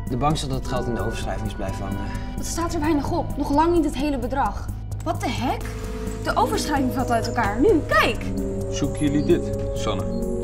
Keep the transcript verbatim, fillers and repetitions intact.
De bank zegt dat het geld in de overschrijving is blijven hangen. Wat staat er weinig op? Nog lang niet het hele bedrag. Wat de hek? De overschrijving valt uit elkaar. Nu, kijk! Zoeken jullie dit, Sanne?